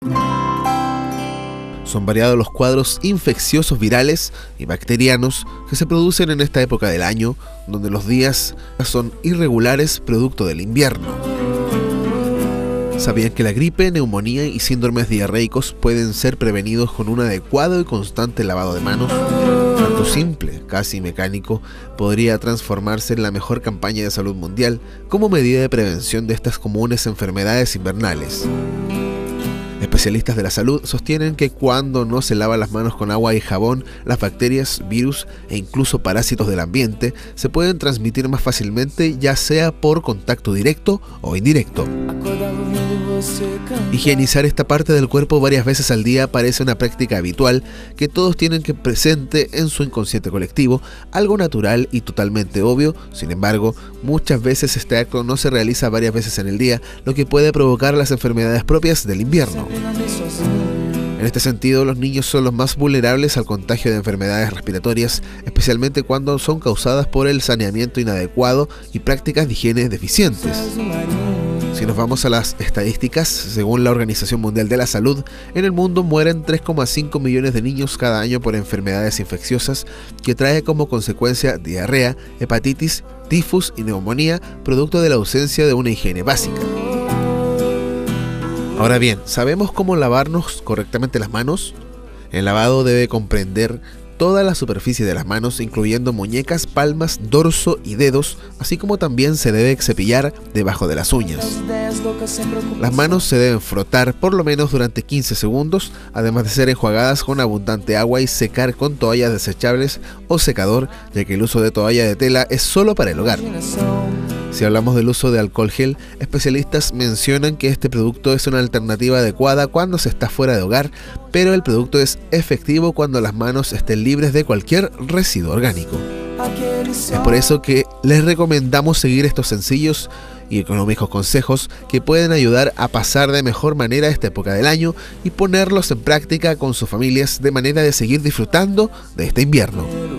Son variados los cuadros infecciosos virales y bacterianos que se producen en esta época del año, donde los días son irregulares producto del invierno. ¿Sabían que la gripe, neumonía y síndromes diarreicos pueden ser prevenidos con un adecuado y constante lavado de manos? Tanto simple, casi mecánico, podría transformarse en la mejor campaña de salud mundial como medida de prevención de estas comunes enfermedades invernales. Especialistas de la salud sostienen que cuando no se lava las manos con agua y jabón, las bacterias, virus e incluso parásitos del ambiente se pueden transmitir más fácilmente, ya sea por contacto directo o indirecto. Higienizar esta parte del cuerpo varias veces al día parece una práctica habitual que todos tienen que presente en su inconsciente colectivo, algo natural y totalmente obvio. Sin embargo, muchas veces este acto no se realiza varias veces en el día, lo que puede provocar las enfermedades propias del invierno. En este sentido, los niños son los más vulnerables al contagio de enfermedades respiratorias, especialmente cuando son causadas por el saneamiento inadecuado y prácticas de higiene deficientes. Si nos vamos a las estadísticas, según la Organización Mundial de la Salud, en el mundo mueren 3,5 millones de niños cada año por enfermedades infecciosas que trae como consecuencia diarrea, hepatitis, tifus y neumonía, producto de la ausencia de una higiene básica. Ahora bien, ¿sabemos cómo lavarnos correctamente las manos? El lavado debe comprender toda la superficie de las manos, incluyendo muñecas, palmas, dorso y dedos, así como también se debe cepillar debajo de las uñas. Las manos se deben frotar por lo menos durante 15 segundos, además de ser enjuagadas con abundante agua y secar con toallas desechables o secador, ya que el uso de toalla de tela es solo para el hogar. Si hablamos del uso de alcohol gel, especialistas mencionan que este producto es una alternativa adecuada cuando se está fuera de hogar, pero el producto es efectivo cuando las manos estén libres de cualquier residuo orgánico. Es por eso que les recomendamos seguir estos sencillos y económicos consejos que pueden ayudar a pasar de mejor manera esta época del año y ponerlos en práctica con sus familias de manera de seguir disfrutando de este invierno.